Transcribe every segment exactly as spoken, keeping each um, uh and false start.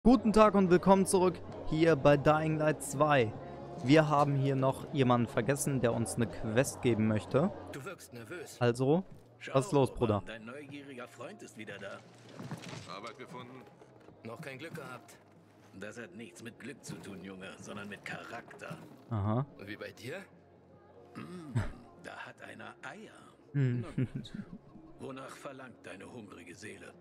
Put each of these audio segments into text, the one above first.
Guten Tag und willkommen zurück hier bei Dying Light zwei. Wir haben hier noch jemanden vergessen, der uns eine Quest geben möchte. Du wirkst nervös. Also, was ist los, Schau, Bruder? Dein neugieriger Freund ist wieder da. Arbeit gefunden? Noch kein Glück gehabt. Das hat nichts mit Glück zu tun, Junge, sondern mit Charakter. Aha. Wie bei dir? Mm, da hat einer Eier. Hm. Na gut. Wonach verlangt deine hungrige Seele?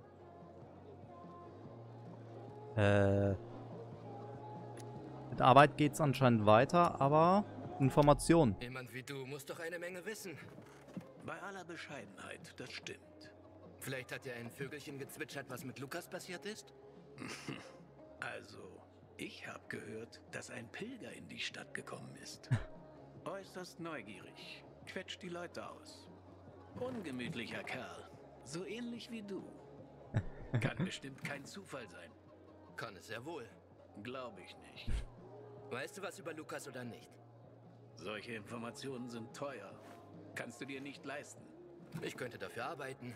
Äh. Mit Arbeit geht's anscheinend weiter, aber Information. Jemand wie du muss doch eine Menge wissen. Bei aller Bescheidenheit, das stimmt. Vielleicht hat ja ein Vögelchen gezwitschert, was mit Lukas passiert ist? Also, ich habe gehört, dass ein Pilger in die Stadt gekommen ist. Äußerst neugierig, quetscht die Leute aus. Ungemütlicher Kerl, so ähnlich wie du. Kann bestimmt kein Zufall sein. Kann es sehr wohl. Glaube ich nicht. Weißt du was über Lukas oder nicht? Solche Informationen sind teuer. Kannst du dir nicht leisten. Ich könnte dafür arbeiten.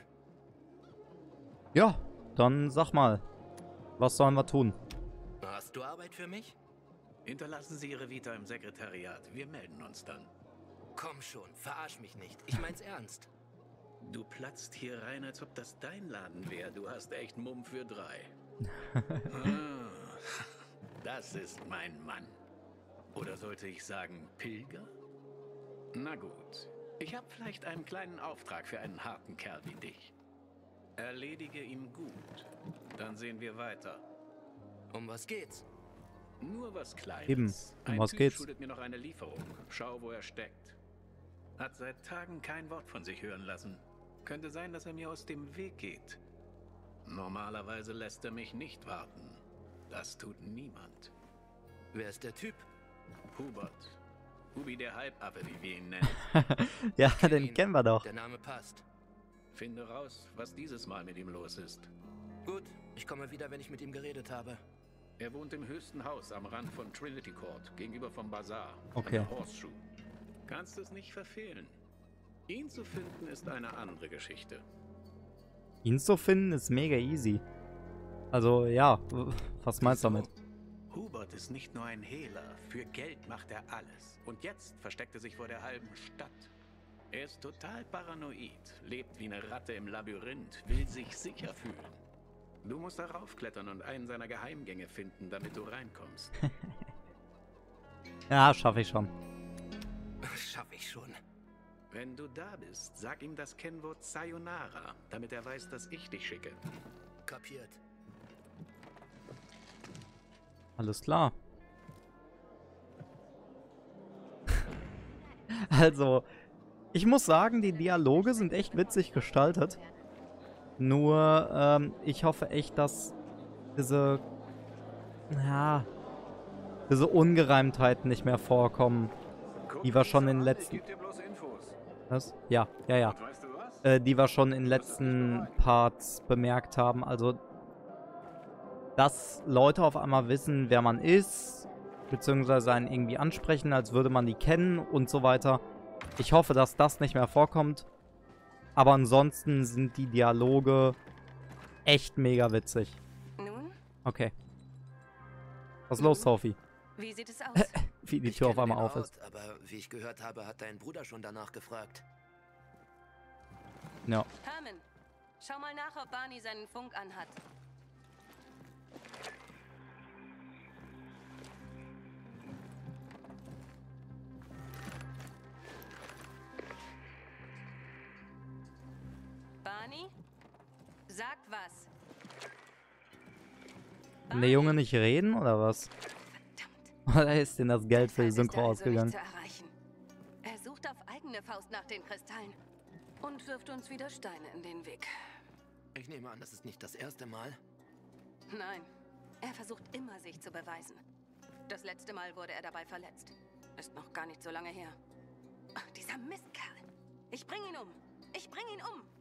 Ja, dann sag mal. Was sollen wir tun? Hast du Arbeit für mich? Hinterlassen Sie Ihre Vita im Sekretariat. Wir melden uns dann. Komm schon, verarsch mich nicht. Ich mein's ernst. Du platzt hier rein, als ob das dein Laden wäre. Du hast echt Mumm für drei. Ah, das ist mein Mann. Oder sollte ich sagen Pilger? Na gut. Ich habe vielleicht einen kleinen Auftrag für einen harten Kerl wie dich. Erledige ihn gut. Dann sehen wir weiter. Um was geht's? Nur was Kleines. Eben, um Ein was Typ geht's? schuldet mir noch eine Lieferung. Schau, wo er steckt. Hat seit Tagen kein Wort von sich hören lassen. Könnte sein, dass er mir aus dem Weg geht. Normalerweise lässt er mich nicht warten. Das tut niemand. Wer ist der Typ? Hubert. Hubi der Halbaffe, wie wir ihn nennen. Ja, Kenn den ihn. kennen wir doch. Der Name passt. Finde raus, was dieses Mal mit ihm los ist. Gut, ich komme wieder, wenn ich mit ihm geredet habe. Er wohnt im höchsten Haus am Rand von Trinity Court, gegenüber vom Bazar. Okay. An der Horseshoe. Kannst es nicht verfehlen. Ihn zu finden ist eine andere Geschichte. Ihn zu finden ist mega easy. Also, ja, was meinst du damit? Hubert ist nicht nur ein Hehler. Für Geld macht er alles. Und jetzt versteckt er sich vor der halben Stadt. Er ist total paranoid, lebt wie eine Ratte im Labyrinth, will sich sicher fühlen. Du musst darauf klettern und einen seiner Geheimgänge finden, damit du reinkommst. Ja, schaffe ich schon. Schaff ich schon. Wenn du da bist, sag ihm das Kennwort Sayonara, damit er weiß, dass ich dich schicke. Kapiert. Alles klar. Also, ich muss sagen, die Dialoge sind echt witzig gestaltet. Nur, ähm, ich hoffe echt, dass diese, ja, diese Ungereimtheiten nicht mehr vorkommen, die wir schon in den letzten... Was? Ja, ja, ja. Äh, die wir schon in den letzten Parts bemerkt haben. Also, dass Leute auf einmal wissen, wer man ist, beziehungsweise einen irgendwie ansprechen, als würde man die kennen und so weiter. Ich hoffe, dass das nicht mehr vorkommt. Aber ansonsten sind die Dialoge echt mega witzig. Nun? Okay. Was ist los, Sophie? Wie sieht es aus? Wie die Ich Tür auf kenne einmal den auf ist. Ort, aber wie ich gehört habe, hat dein Bruder schon danach gefragt. Ja. Herman, schau mal nach, ob Barney seinen Funk anhat. Barney? Sagt was. Kann der Junge nicht reden, oder was? Verdammt. Oder ist denn das Geld für die Deshalb ist Synchro er also ausgegangen? nicht zu erreichen. Er sucht auf eigene Faust nach den Kristallen und wirft uns wieder Steine in den Weg. Ich nehme an, das ist nicht das erste Mal. Nein, er versucht immer, sich zu beweisen. Das letzte Mal wurde er dabei verletzt. Ist noch gar nicht so lange her. Ach, dieser Mistkerl. Ich bring ihn um. Ich bring ihn um.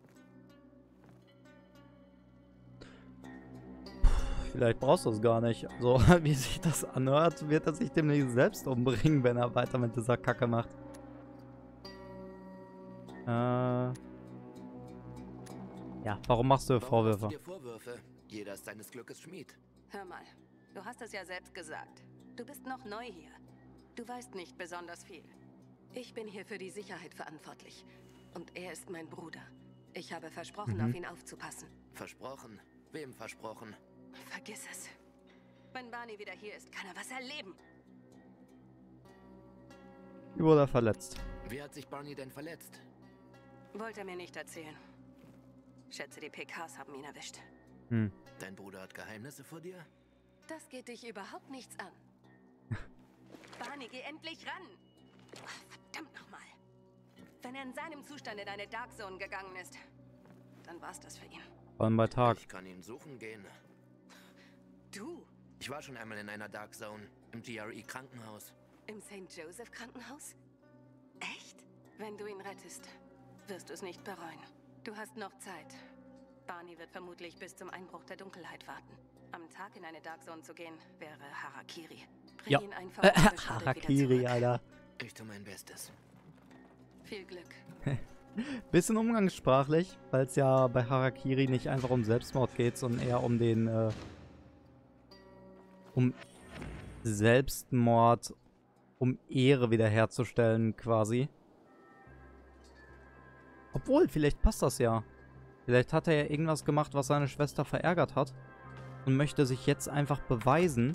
Vielleicht brauchst du es gar nicht. So, wie sich das anhört, wird er sich demnächst selbst umbringen, wenn er weiter mit dieser Kacke macht. Äh... Ja, warum machst du Warum Vorwürfe? machst du dir Vorwürfe? Jeder ist seines Glückes Schmied. Hör mal, du hast es ja selbst gesagt. Du bist noch neu hier. Du weißt nicht besonders viel. Ich bin hier für die Sicherheit verantwortlich. Und er ist mein Bruder. Ich habe versprochen, Mhm. auf ihn aufzupassen. Versprochen? Wem versprochen? Vergiss es. Wenn Barney wieder hier ist, kann er was erleben. Wie wurde er verletzt? Wie hat sich Barney denn verletzt? Wollte er mir nicht erzählen. Schätze, die P Ks haben ihn erwischt. Hm. Dein Bruder hat Geheimnisse vor dir? Das geht dich überhaupt nichts an. Barney, geh endlich ran! Ach, verdammt nochmal. Wenn er in seinem Zustand in eine Dark Zone gegangen ist, dann war's das für ihn. Vor allem bei Tag. Ich kann ihn suchen gehen. Du? Ich war schon einmal in einer Dark Zone, im G R E-Krankenhaus. Im Saint Joseph Krankenhaus? Echt? Wenn du ihn rettest, wirst du es nicht bereuen. Du hast noch Zeit. Barney wird vermutlich bis zum Einbruch der Dunkelheit warten. Am Tag in eine Dark Zone zu gehen, wäre Harakiri. Bring Ja. ihn einfach Äh, unbeschadet wieder Harakiri, zurück. Alter. Ich tue mein Bestes. Viel Glück. Bisschen umgangssprachlich, weil es ja bei Harakiri nicht einfach um Selbstmord geht, sondern eher um den, äh, um Selbstmord, um Ehre wiederherzustellen, quasi. Obwohl, vielleicht passt das ja. Vielleicht hat er ja irgendwas gemacht, was seine Schwester verärgert hat und möchte sich jetzt einfach beweisen,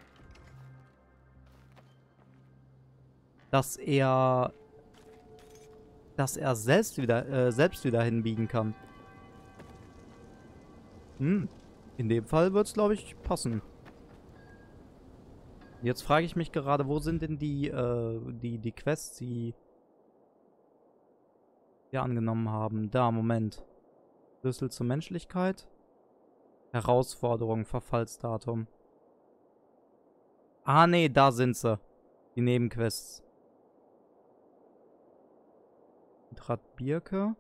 dass er dass er selbst wieder äh, selbst wieder hinbiegen kann. Hm. In dem Fall wird es, glaube ich, passen. Jetzt frage ich mich gerade, wo sind denn die, äh, die, die Quests, die wir angenommen haben? Da, Moment. Schlüssel zur Menschlichkeit. Herausforderung, Verfallsdatum. Ah, nee, da sind sie. Die Nebenquests. Trat Birke.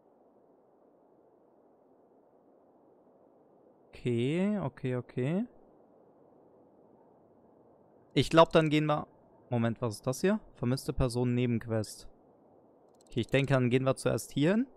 Okay, okay, okay. Ich glaube, dann gehen wir... Moment, was ist das hier? Vermisste Person Nebenquest. Okay, ich denke, dann gehen wir zuerst hier hin.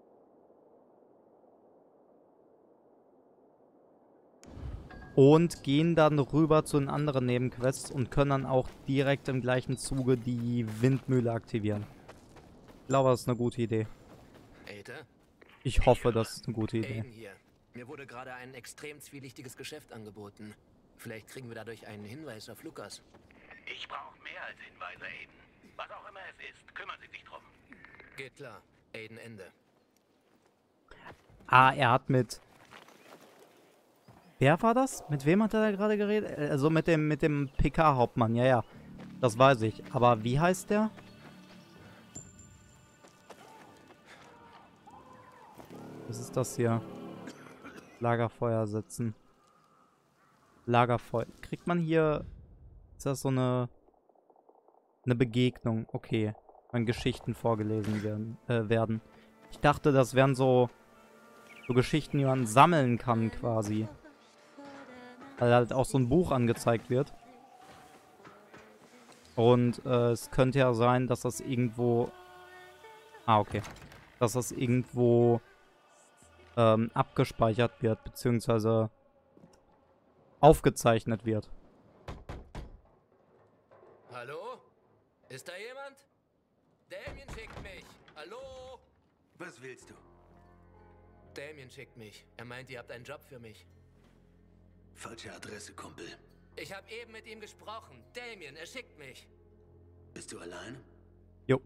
Und gehen dann rüber zu den anderen Nebenquests und können dann auch direkt im gleichen Zuge die Windmühle aktivieren. Ich glaube, das ist eine gute Idee. Aether? Ich hoffe, das ist eine gute Idee. Aiden hier. Mir wurde gerade ein extrem zwielichtiges Geschäft angeboten. Vielleicht kriegen wir dadurch einen Hinweis auf Lukas. Ich brauche mehr als Hinweise, Aiden. Was auch immer es ist, kümmern Sie sich drum. Geht klar. Aiden, Ende. Ah, er hat mit... Wer war das? Mit wem hat er da gerade geredet? Also mit dem, mit dem P K-Hauptmann, ja, ja. Das weiß ich. Aber wie heißt der? Was ist das hier? Lagerfeuer setzen. Lagerfeuer. Kriegt man hier... Ist das so eine... Eine Begegnung? Okay. Wenn Geschichten vorgelesen werden. Äh, werden. Ich dachte, das wären so... So Geschichten, die man sammeln kann, quasi. Weil halt auch so ein Buch angezeigt wird. Und äh, es könnte ja sein, dass das irgendwo... Ah, okay. Dass das irgendwo ähm, abgespeichert wird, beziehungsweise aufgezeichnet wird. Hallo? Ist da jemand? Damien schickt mich. Hallo? Was willst du? Damien schickt mich. Er meint, ihr habt einen Job für mich. Falsche Adresse, Kumpel. Ich habe eben mit ihm gesprochen. Damien, er schickt mich. Bist du allein? Jo.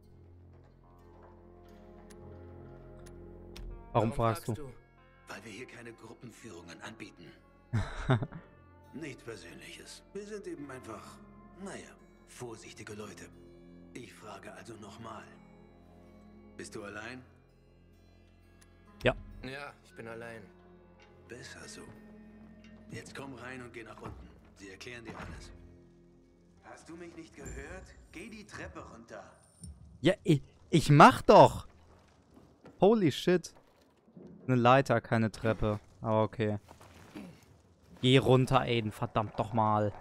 Warum fragst du? Weil wir hier keine Gruppenführungen anbieten. Nichts Persönliches. Wir sind eben einfach, naja, vorsichtige Leute. Ich frage also nochmal. Bist du allein? Ja. Ja, ich bin allein. Besser so. Jetzt komm rein und geh nach unten. Sie erklären dir alles. Hast du mich nicht gehört? Geh die Treppe runter. Ja, ich, ich mach doch! Holy shit. Eine Leiter, keine Treppe. Aber okay. Geh runter, Aiden. Verdammt doch mal.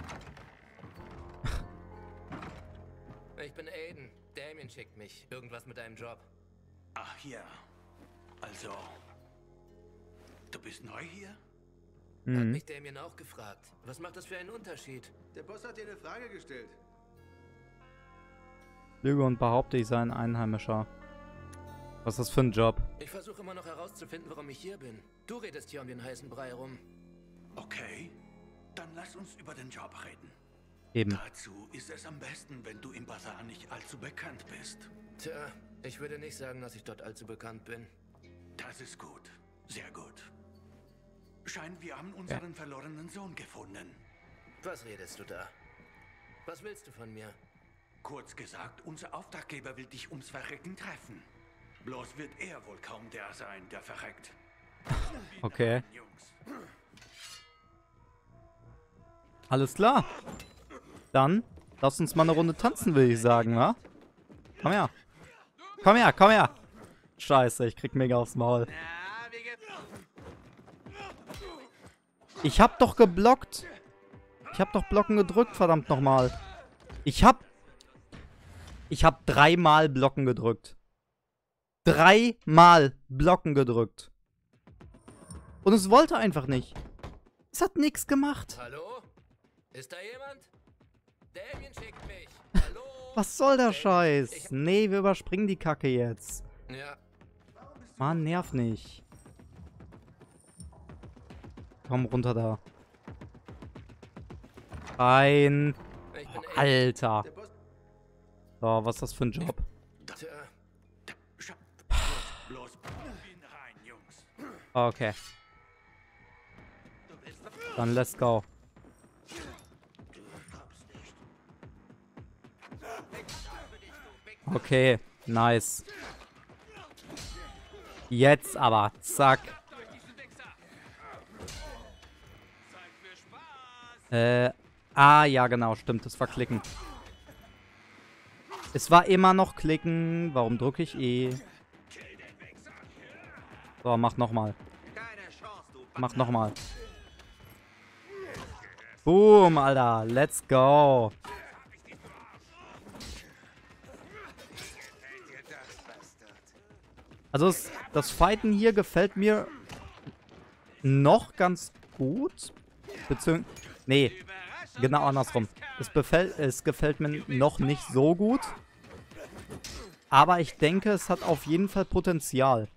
Ich bin Aiden. Damien schickt mich. Irgendwas mit deinem Job. Ach ja. Also, du bist neu hier? Mhm. mich Damien auch gefragt. Was macht das für einen Unterschied? Der Boss hat dir eine Frage gestellt. Lüge und behaupte, ich sei ein Einheimischer. Was ist das für ein Job? Ich versuche immer noch herauszufinden, warum ich hier bin. Du redest hier um den heißen Brei rum. Okay, dann lass uns über den Job reden. Eben. Dazu ist es am besten, wenn du im Bazar nicht allzu bekannt bist. Tja, ich würde nicht sagen, dass ich dort allzu bekannt bin. Das ist gut. Sehr gut. Scheint, wir haben unseren ja. verlorenen Sohn gefunden. Was redest du da? Was willst du von mir? Kurz gesagt, unser Auftraggeber will dich ums Verrecken treffen. Bloß wird er wohl kaum der sein, der verreckt. Okay. Alles klar. Dann lass uns mal eine Runde tanzen, will ich sagen, wa? Komm her. Komm her, komm her. Scheiße, ich krieg mega aufs Maul. Ich hab doch geblockt. Ich hab doch Blocken gedrückt, verdammt nochmal. Ich hab... Ich hab dreimal Blocken gedrückt. Dreimal Blocken gedrückt. Und es wollte einfach nicht. Es hat nichts gemacht. Hallo? Ist da jemand? Damien schickt mich. Hallo? Was soll der Scheiß? Nee, wir überspringen die Kacke jetzt. Ja. Mann, nerv nicht. Komm runter da. Rein. Alter. So, was ist das für ein Job? Okay. Dann let's go. Okay, nice. Jetzt aber, zack. Äh, ah, ja genau, stimmt, das war klicken. Es war immer noch klicken, warum drücke ich E? So, mach nochmal. Mach nochmal. Boom, Alter, let's go. Also das, das Fighten hier gefällt mir noch ganz gut. Beziehungsweise, nee, genau andersrum. Es, befällt, es gefällt mir noch nicht so gut. Aber ich denke, es hat auf jeden Fall Potenzial.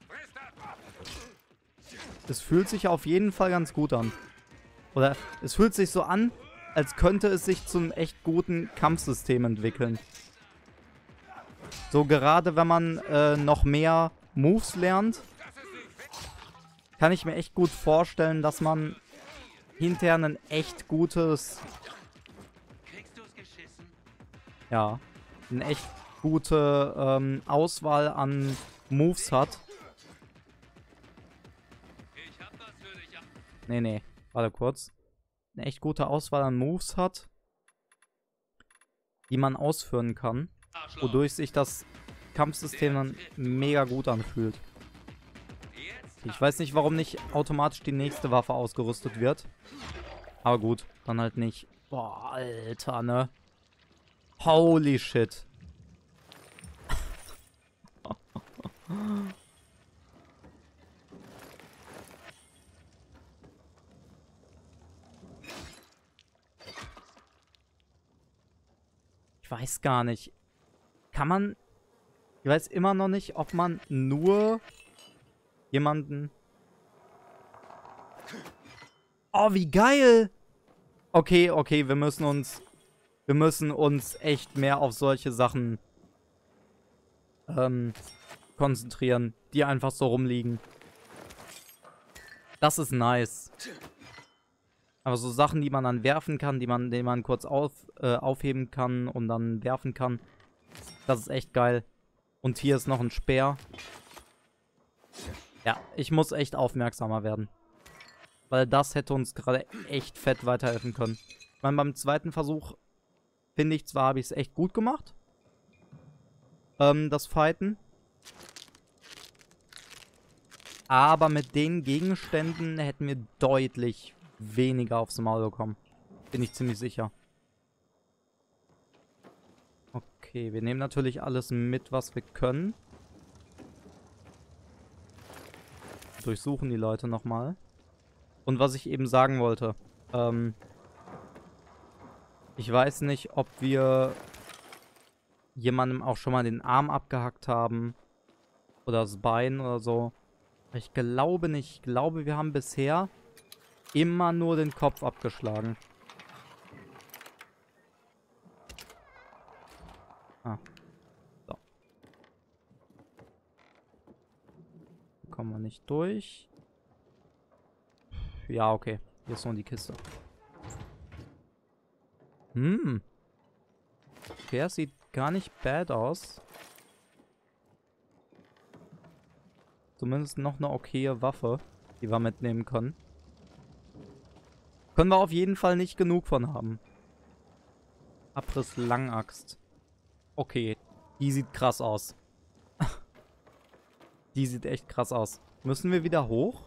Es fühlt sich auf jeden Fall ganz gut an. Oder es fühlt sich so an, als könnte es sich zum echt guten Kampfsystem entwickeln. So gerade wenn man äh, noch mehr Moves lernt, kann ich mir echt gut vorstellen, dass man hinterher ein echt gutes... Ja, eine echt gute ähm, Auswahl an Moves hat. Nee, nee, warte kurz. Eine echt gute Auswahl an Moves hat, die man ausführen kann, wodurch sich das Kampfsystem dann mega gut anfühlt. Ich weiß nicht, warum nicht automatisch die nächste Waffe ausgerüstet wird. Aber gut, dann halt nicht. Boah, Alter, ne? Holy shit. Ich weiß gar nicht. Kann man... Ich weiß immer noch nicht, ob man nur jemanden... Oh, wie geil! Okay, okay, wir müssen uns... Wir müssen uns echt mehr auf solche Sachen ähm, konzentrieren, die einfach so rumliegen. Das ist nice. Aber so Sachen, die man dann werfen kann, die man, die man kurz auf, äh, aufheben kann und dann werfen kann, das ist echt geil. Und hier ist noch ein Speer. Ja, ich muss echt aufmerksamer werden. Weil das hätte uns gerade echt fett weiterhelfen können. Ich meine, beim zweiten Versuch, finde ich zwar, habe ich es echt gut gemacht. Ähm, das Fighten. Aber mit den Gegenständen hätten wir deutlich weniger aufs Maul bekommen. Bin ich ziemlich sicher. Okay, wir nehmen natürlich alles mit, was wir können. Durchsuchen die Leute nochmal. Und was ich eben sagen wollte. Ähm, ich weiß nicht, ob wir jemandem auch schon mal den Arm abgehackt haben. Oder das Bein oder so. Ich glaube nicht. Ich glaube, wir haben bisher immer nur den Kopf abgeschlagen. Ah. So. Hier kommen wir nicht durch. Ja, okay. Hier ist noch die Kiste. Hm. Okay, das sieht gar nicht bad aus. Zumindest noch eine okaye Waffe, die wir mitnehmen können. Können wir auf jeden Fall nicht genug von haben. Abriss Langaxt. Okay, die sieht krass aus. Die sieht echt krass aus. Müssen wir wieder hoch?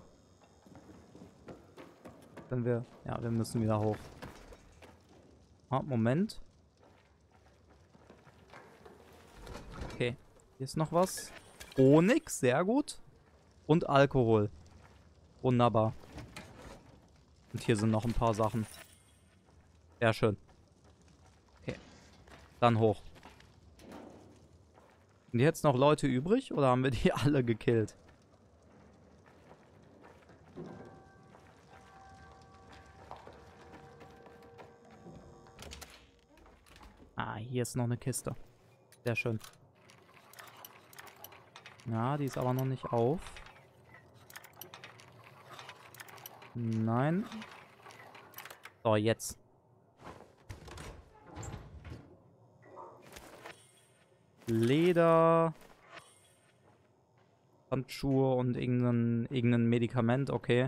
Wenn wir... Ja, wir müssen wieder hoch. Ah, Moment. Okay, hier ist noch was. Onyx, sehr gut. Und Alkohol. Wunderbar. Und hier sind noch ein paar Sachen. Sehr schön. Okay. Dann hoch. Sind jetzt noch Leute übrig oder haben wir die alle gekillt? Ah, hier ist noch eine Kiste. Sehr schön. Ja, die ist aber noch nicht auf. Nein. So, jetzt. Leder. Handschuhe und irgendein, irgendein Medikament, okay.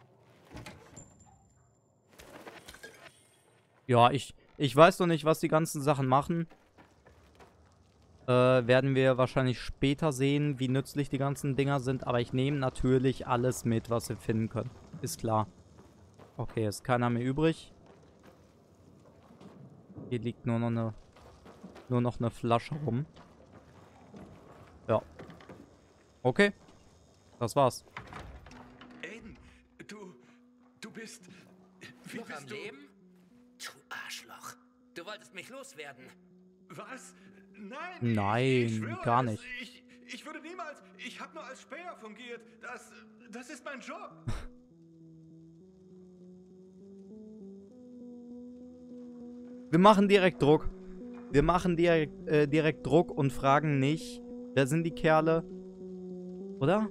Ja, ich, ich weiß noch nicht, was die ganzen Sachen machen. Äh, werden wir wahrscheinlich später sehen, wie nützlich die ganzen Dinger sind. Aber ich nehme natürlich alles mit, was wir finden können. Ist klar. Okay, ist keiner mehr übrig. Hier liegt nur noch eine, nur noch eine Flasche rum. Ja. Okay. Das war's. Aiden, du... Du bist... Wie Noch bist am du... Leben? Du Arschloch. Du wolltest mich loswerden. Was? Nein, Nein, ich, ich schwöre gar es. nicht. Ich, ich würde niemals... Ich habe nur als Späher fungiert. Das... Das ist mein Job. Wir machen direkt Druck. Wir machen direkt, äh, direkt Druck und fragen nicht, wer sind die Kerle? Oder?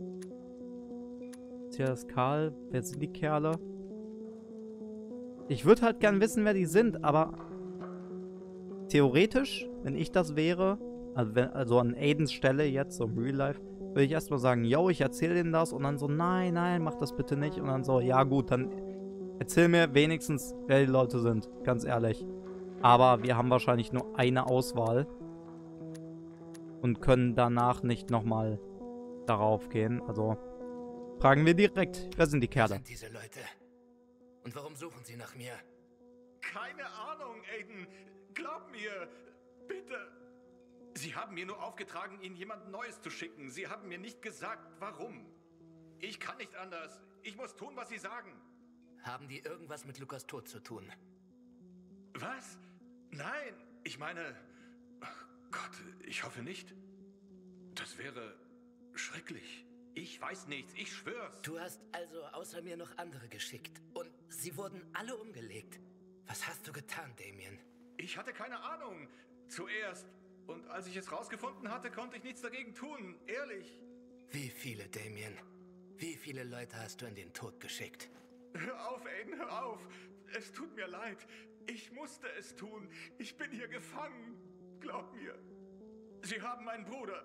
Ist hier das Karl? Wer sind die Kerle? Ich würde halt gern wissen, wer die sind, aber theoretisch, wenn ich das wäre, also, wenn, also an Aidens Stelle jetzt, so im Real Life, würde ich erstmal sagen, yo, ich erzähle denen das und dann so, nein, nein, mach das bitte nicht. Und dann so, ja gut, dann erzähl mir wenigstens, wer die Leute sind, ganz ehrlich. Aber wir haben wahrscheinlich nur eine Auswahl und können danach nicht nochmal darauf gehen. Also fragen wir direkt, wer sind die Wer Kerle? sind diese Leute? Und warum suchen sie nach mir? Keine Ahnung, Aiden. Glaub mir. Bitte. Sie haben mir nur aufgetragen, Ihnen jemand Neues zu schicken. Sie haben mir nicht gesagt, warum. Ich kann nicht anders. Ich muss tun, was Sie sagen. Haben die irgendwas mit Lukas Tod zu tun? Was? Nein. Ich meine... Ach Gott, ich hoffe nicht. Das wäre schrecklich. Ich weiß nichts, ich schwör's. Du hast also außer mir noch andere geschickt. Und sie wurden alle umgelegt. Was hast du getan, Damien? Ich hatte keine Ahnung. Zuerst. Und als ich es rausgefunden hatte, konnte ich nichts dagegen tun. Ehrlich. Wie viele, Damien? Wie viele Leute hast du in den Tod geschickt? Hör auf, Aiden, hör auf. Es tut mir leid. Ich musste es tun. Ich bin hier gefangen. Glaub mir. Sie haben meinen Bruder.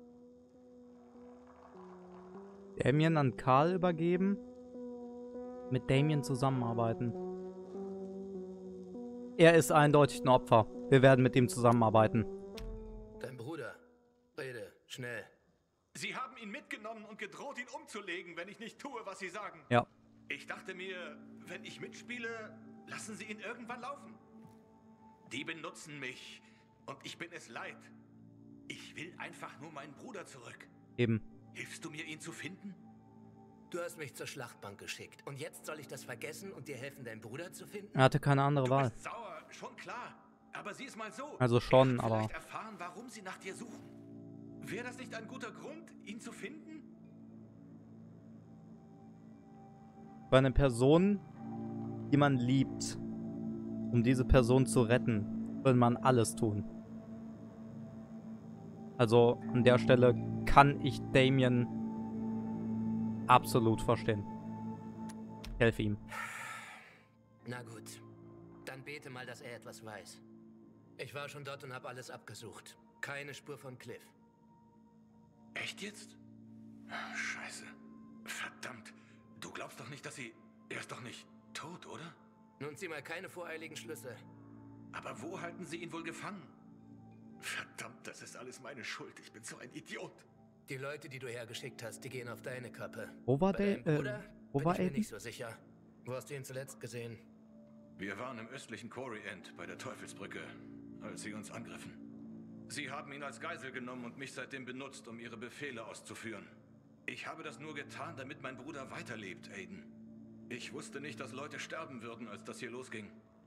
Damien an Karl übergeben. Mit Damien zusammenarbeiten. Er ist eindeutig ein Opfer. Wir werden mit ihm zusammenarbeiten. Dein Bruder. Rede, schnell. Sie haben ihn mitgenommen und gedroht, ihn umzulegen, wenn ich nicht tue, was Sie sagen. Ja. Ich dachte mir, wenn ich mitspiele, lassen Sie ihn irgendwann laufen. Die benutzen mich und ich bin es leid. Ich will einfach nur meinen Bruder zurück. Eben. Hilfst du mir, ihn zu finden? Du hast mich zur Schlachtbank geschickt. Und jetzt soll ich das vergessen und dir helfen, deinen Bruder zu finden? Er hatte keine andere Du Wahl. bist sauer, schon klar. Aber sieh es mal so. Also schon, er hat aber... vielleicht erfahren, warum sie nach dir suchen. Wäre das nicht ein guter Grund, ihn zu finden? Bei einer Person, die man liebt, um diese Person zu retten, will man alles tun. Also an der Stelle kann ich Damien absolut verstehen. Ich helfe ihm. Na gut. Dann bete mal, dass er etwas weiß. Ich war schon dort und habe alles abgesucht. Keine Spur von Cliff. Echt jetzt? Scheiße. Verdammt. Du glaubst doch nicht, dass sie... Er ist doch nicht tot, oder? Nun zieh mal keine voreiligen Schlüsse. Aber wo halten sie ihn wohl gefangen? Verdammt, das ist alles meine Schuld. Ich bin so ein Idiot. Die Leute, die du hergeschickt hast, die gehen auf deine Kappe. Wo war Bei der? deinem Bruder Äh, wo bin war ich mir Aiden? nicht so sicher. Wo hast du ihn zuletzt gesehen? Wir waren im östlichen Quarry End bei der Teufelsbrücke, als sie uns angriffen. Sie haben ihn als Geisel genommen und mich seitdem benutzt, um ihre Befehle auszuführen. Ich habe das nur getan, damit mein Bruder weiterlebt, Aiden. Ich wusste nicht, dass Leute sterben würden, als das hier losging.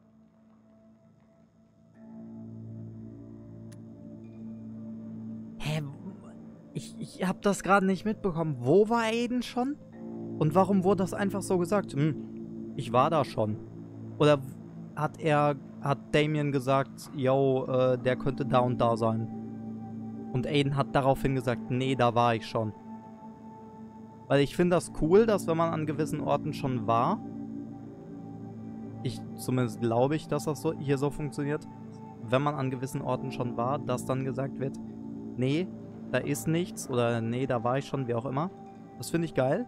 Hä? Ich, ich hab das gerade nicht mitbekommen. Wo war Aiden schon? Und warum wurde das einfach so gesagt? Hm, ich war da schon. Oder hat er, hat Damien gesagt, yo, äh, der könnte da und da sein. Und Aiden hat daraufhin gesagt, nee, da war ich schon. Weil ich finde das cool, dass wenn man an gewissen Orten schon war, ich zumindest glaube ich, dass das so hier so funktioniert, wenn man an gewissen Orten schon war, dass dann gesagt wird, nee, da ist nichts oder nee, da war ich schon, wie auch immer. Das finde ich geil.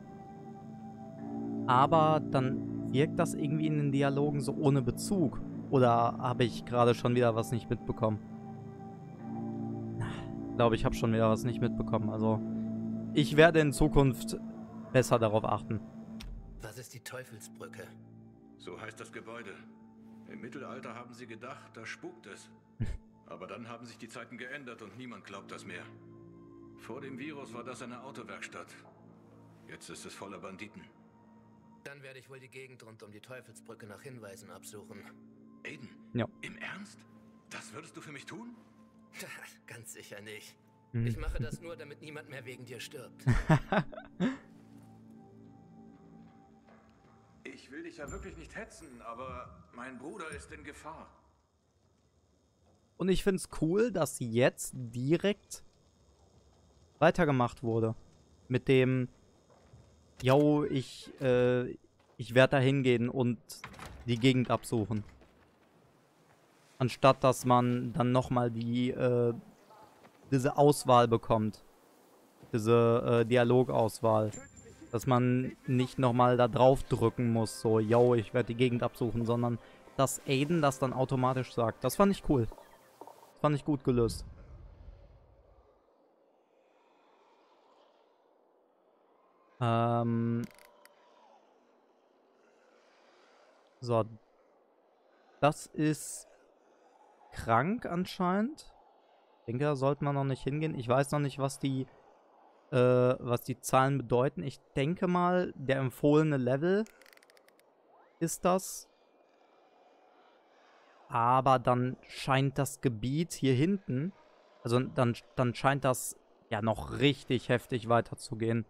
Aber dann wirkt das irgendwie in den Dialogen so ohne Bezug. Oder habe ich gerade schon wieder was nicht mitbekommen? Ich glaube, ich habe schon wieder was nicht mitbekommen. Also, ich werde in Zukunft besser darauf achten. Was ist die Teufelsbrücke? So heißt das Gebäude. Im Mittelalter haben sie gedacht, da spukt es. Aber dann haben sich die Zeiten geändert und niemand glaubt das mehr. Vor dem Virus war das eine Autowerkstatt. Jetzt ist es voller Banditen. Dann werde ich wohl die Gegend rund um die Teufelsbrücke nach Hinweisen absuchen. Aiden, Ja. im Ernst? Das würdest du für mich tun? Ganz sicher nicht. Mhm. Ich mache das nur, damit niemand mehr wegen dir stirbt. Ich will dich ja wirklich nicht hetzen, aber mein Bruder ist in Gefahr. Und ich finde es cool, dass jetzt direkt weitergemacht wurde. Mit dem, yo, ich, äh, ich werde da hingehen und die Gegend absuchen. Anstatt, dass man dann nochmal die, äh, diese Auswahl bekommt. Diese, äh, Dialogauswahl. Dass man nicht nochmal da drauf drücken muss, so, yo, ich werde die Gegend absuchen, sondern dass Aiden das dann automatisch sagt. Das fand ich cool. Das fand ich gut gelöst. Ähm. So. Das ist krank anscheinend. Ich denke, da sollte man noch nicht hingehen. Ich weiß noch nicht, was die, äh, was die Zahlen bedeuten. Ich denke mal, der empfohlene Level ist das. Aber dann scheint das Gebiet hier hinten, also dann, dann scheint das ja noch richtig heftig weiterzugehen.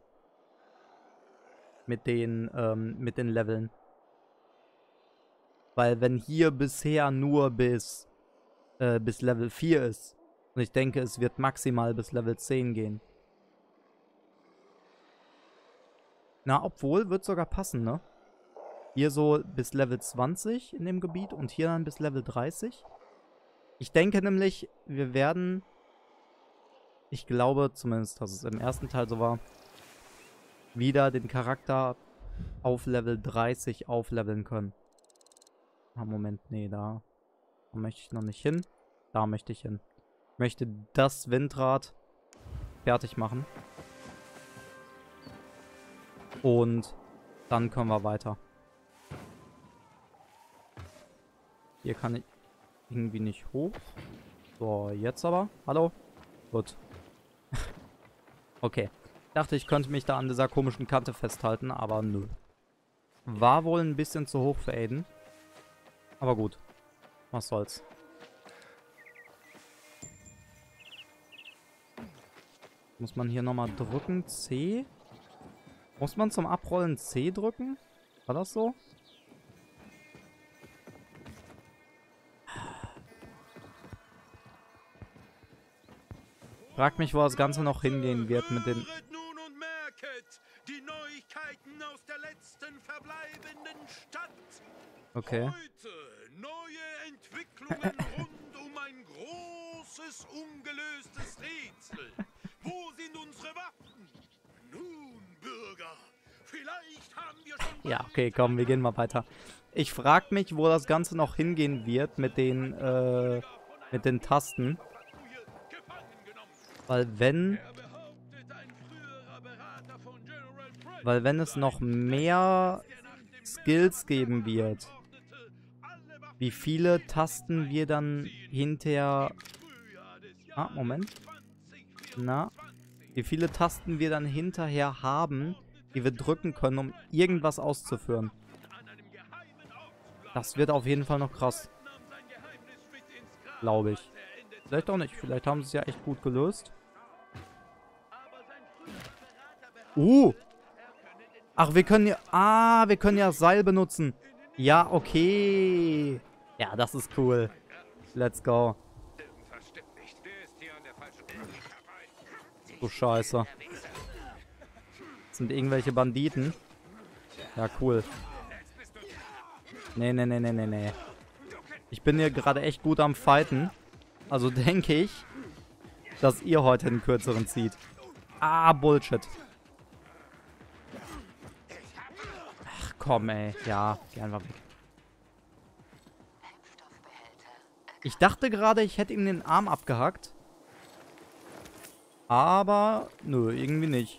Mit den, ähm, mit den Leveln. Weil wenn hier bisher nur bis, äh, bis Level vier ist, und ich denke, es wird maximal bis Level zehn gehen. Na, obwohl, wird sogar passen, ne? Hier so bis Level zwanzig in dem Gebiet und hier dann bis Level dreißig. Ich denke nämlich, wir werden, ich glaube zumindest, dass es im ersten Teil so war, wieder den Charakter auf Level dreißig aufleveln können. Ah, Moment, nee, da, da möchte ich noch nicht hin. Da möchte ich hin. Ich möchte das Windrad fertig machen. Und dann können wir weiter. Hier kann ich irgendwie nicht hoch. So, jetzt aber. Hallo? Gut. Okay. Dachte, ich könnte mich da an dieser komischen Kante festhalten, aber nö. War wohl ein bisschen zu hoch für Aiden. Aber gut. Was soll's. Muss man hier nochmal drücken? C? Muss man zum Abrollen C drücken? War das so? Frag mich, wo das Ganze noch hingehen wird mit den... Nun und merket die Neuigkeiten aus der letzten verbleibenden Stadt. Okay. Heute neue Entwicklungen rund um ein großes, ungelöstes Rätsel. Wo sind unsere Waffen? Nun, Bürger, vielleicht haben wir schon... Ja, okay, komm, wir gehen mal weiter. Ich frag mich, wo das Ganze noch hingehen wird mit den, äh, mit den Tasten. Weil wenn... Weil wenn es noch mehr Skills geben wird, wie viele Tasten wir dann hinterher... Ah, Moment. Na? Wie viele Tasten wir dann hinterher haben, die wir drücken können, um irgendwas auszuführen. Das wird auf jeden Fall noch krass. Glaube ich. Vielleicht auch nicht. Vielleicht haben sie es ja echt gut gelöst. Uh! Ach, wir können ja... Ah, wir können ja Seil benutzen. Ja, okay. Ja, das ist cool. Let's go. Du Scheiße. Das sind irgendwelche Banditen. Ja, cool. Nee, nee, nee, nee, nee, nee. Ich bin hier gerade echt gut am Fighten. Also denke ich, dass ihr heute einen kürzeren zieht. Ah, Bullshit. Ach komm, ey. Ja, geh einfach weg. Ich dachte gerade, ich hätte ihm den Arm abgehackt. Aber, nö, irgendwie nicht.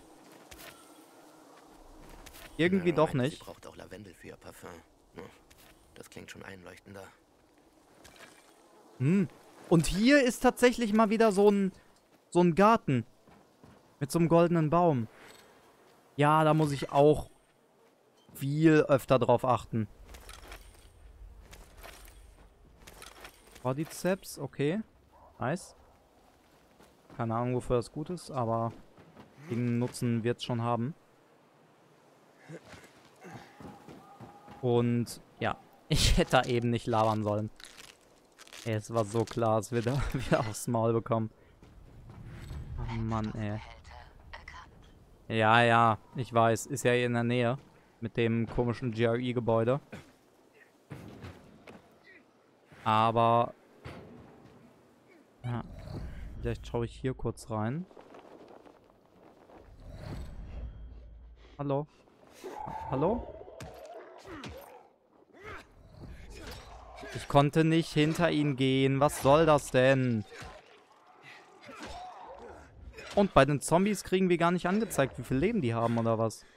Irgendwie Ja, doch meine, nicht. Sie braucht auch Lavendel für ihr Parfum. Hm, das klingt schon einleuchtender. Hm. Und hier ist tatsächlich mal wieder so ein, so ein Garten. Mit so einem goldenen Baum. Ja, da muss ich auch viel öfter drauf achten. Cordyceps, okay. Nice. Keine Ahnung, wofür das gut ist, aber den Nutzen wird es schon haben. Und ja, ich hätte da eben nicht labern sollen. Ey, es war so klar, dass wir da wieder aufs Maul bekommen. Oh Mann, ey. Ja, ja, ich weiß. Ist ja hier in der Nähe. Mit dem komischen G R E-Gebäude. Aber... Ja. Vielleicht schaue ich hier kurz rein. Hallo? Hallo? Ich konnte nicht hinter ihn gehen. Was soll das denn? Und bei den Zombies kriegen wir gar nicht angezeigt, wie viel Leben die haben, oder was?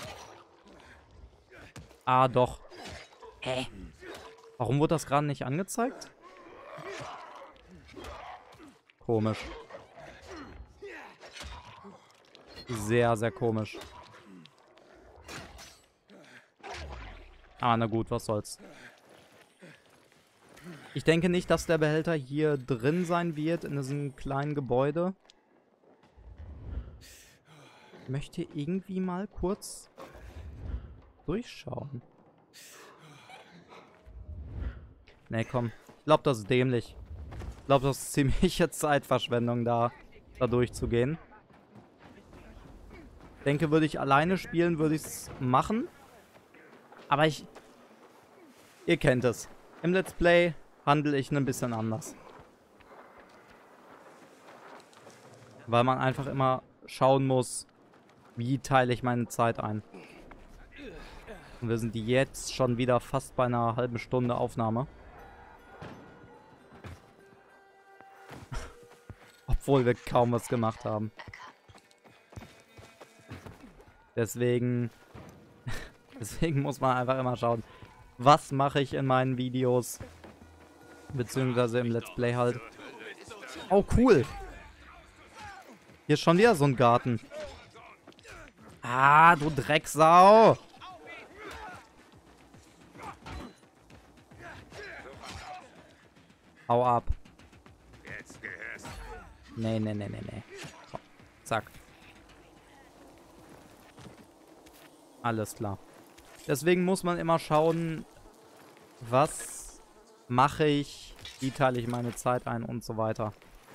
Ah, doch. Hä? Warum wurde das gerade nicht angezeigt? Komisch. Sehr, sehr komisch. Ah, na gut, was soll's. Ich denke nicht, dass der Behälter hier drin sein wird, in diesem kleinen Gebäude. Ich möchte irgendwie mal kurz durchschauen. Ne, komm. Ich glaube, das ist dämlich. Ich glaube, das ist ziemliche Zeitverschwendung, da, da durchzugehen. Ich denke, würde ich alleine spielen, würde ich es machen. Aber ich... Ihr kennt es. Im Let's Play handle ich ein bisschen anders. Weil man einfach immer schauen muss, wie teile ich meine Zeit ein. Und wir sind jetzt schon wieder fast bei einer halben Stunde Aufnahme. Obwohl wir kaum was gemacht haben. Deswegen... Deswegen muss man einfach immer schauen, was mache ich in meinen Videos. Beziehungsweise im Let's Play halt. Oh, cool. Hier ist schon wieder so ein Garten. Ah, du Drecksau! Hau ab. Nee, nee, nee, nee, nee. So, zack. Alles klar. Deswegen muss man immer schauen, was mache ich, wie teile ich meine Zeit ein und so weiter.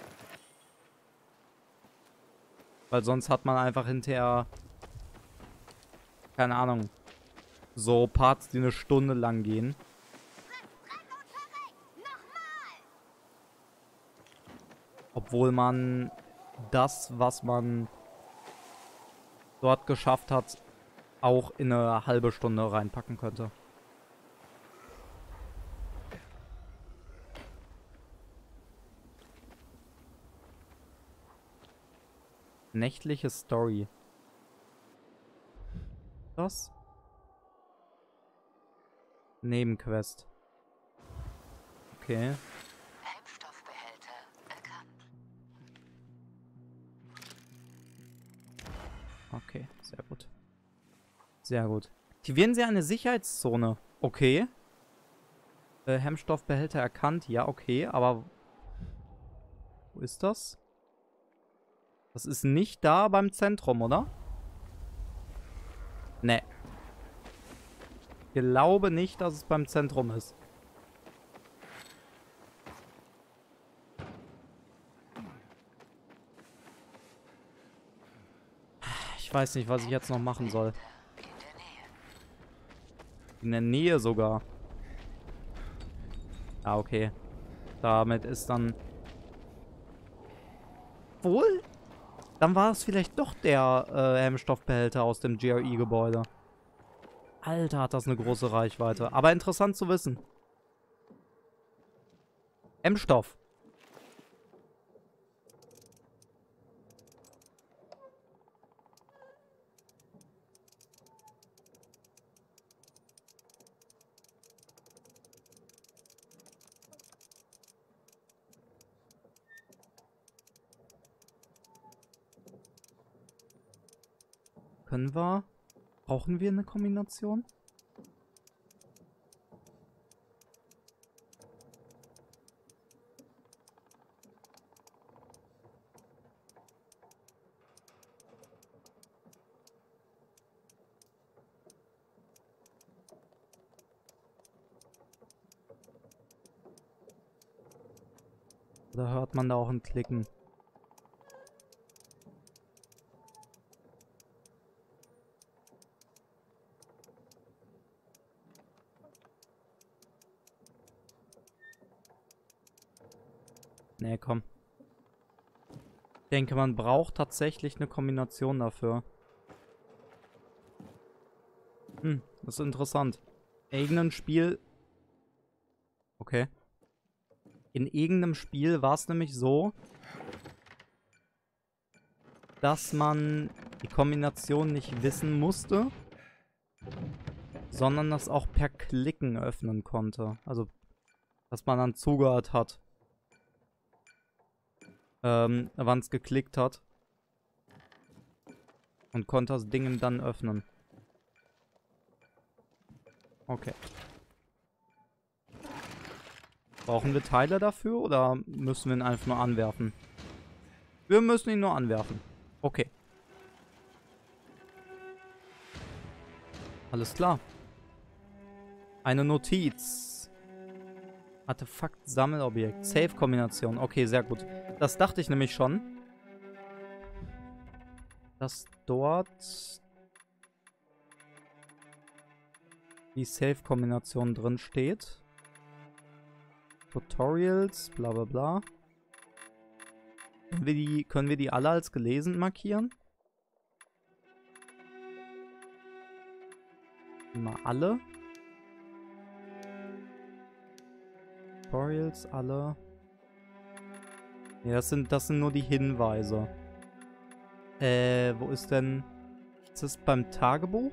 Weil sonst hat man einfach hinterher, keine Ahnung, so Parts, die eine Stunde lang gehen. Obwohl man das, was man dort geschafft hat, auch in eine halbe Stunde reinpacken könnte. Nächtliche Story. Was? Nebenquest. Okay. Heimstoffbehälter erkannt. Okay, sehr gut. Sehr gut. Aktivieren Sie eine Sicherheitszone. Okay. Äh, Hemmstoffbehälter erkannt. Ja, okay, aber wo ist das? Das ist nicht da beim Zentrum, oder? Ne. Ich glaube nicht, dass es beim Zentrum ist. Ich weiß nicht, was ich jetzt noch machen soll. In der Nähe sogar. Ah, okay. Damit ist dann... Wohl? Dann war es vielleicht doch der äh, Hemmstoffbehälter aus dem G R E-Gebäude. Alter, hat das eine große Reichweite. Aber interessant zu wissen. Hemmstoff. Können wir... Brauchen wir eine Kombination? Oder hört man da auch ein Klicken? Nee, komm. Ich denke, man braucht tatsächlich eine Kombination dafür. Hm, das ist interessant. Irgendein Spiel... Okay. In irgendeinem Spiel war es nämlich so, dass man die Kombination nicht wissen musste, sondern das auch per Klicken öffnen konnte. Also, dass man dann zugehört hat. Ähm, wann es geklickt hat. Und konnte das Ding dann öffnen. Okay. Brauchen wir Teile dafür oder müssen wir ihn einfach nur anwerfen? Wir müssen ihn nur anwerfen. Okay. Alles klar. Eine Notiz. Artefakt-Sammelobjekt. Safe-Kombination. Okay, sehr gut. Das dachte ich nämlich schon. Dass dort die Safe-Kombination drin steht. Tutorials, bla bla bla. Können wir die, können wir die alle als gelesen markieren? Mal alle. Tutorials, alle. Ja, das sind, das sind nur die Hinweise. Äh, wo ist denn... Ist das beim Tagebuch?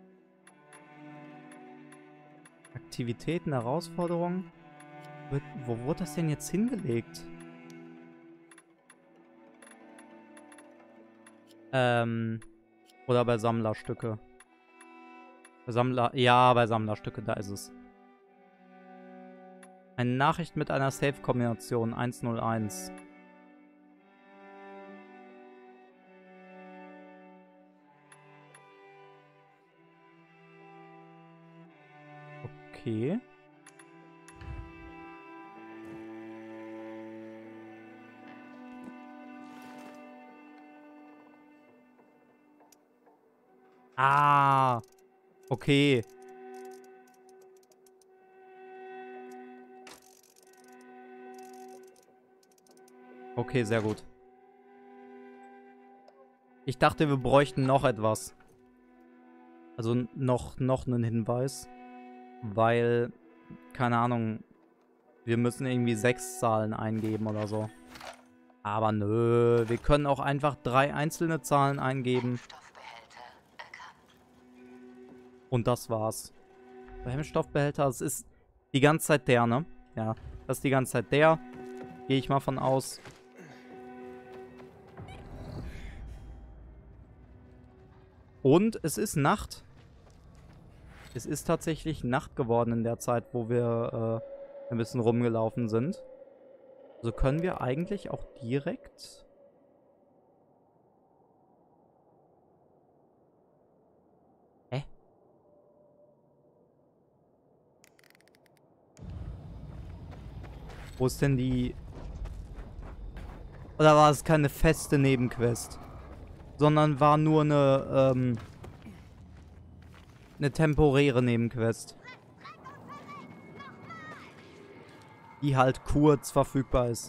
Aktivitäten, Herausforderungen. Wo, wo wurde das denn jetzt hingelegt? Ähm... Oder bei Sammlerstücke. Bei Sammler... Ja, bei Sammlerstücke, da ist es. Eine Nachricht mit einer Safe-Kombination eins null eins. Okay. Ah, okay. Okay, sehr gut. Ich dachte, wir bräuchten noch etwas. Also noch, noch einen Hinweis. Weil, keine Ahnung, wir müssen irgendwie sechs Zahlen eingeben oder so. Aber nö, wir können auch einfach drei einzelne Zahlen eingeben. Und das war's. Der Hemmstoffbehälter, das ist die ganze Zeit der, ne? Ja, das ist die ganze Zeit der. Gehe ich mal von aus. Und es ist Nacht. Es ist tatsächlich Nacht geworden in der Zeit, wo wir äh, ein bisschen rumgelaufen sind. Also können wir eigentlich auch direkt... Hä? Wo ist denn die... Oder war es keine feste Nebenquest? Sondern war nur eine, ähm... eine temporäre Nebenquest. Die halt kurz verfügbar ist.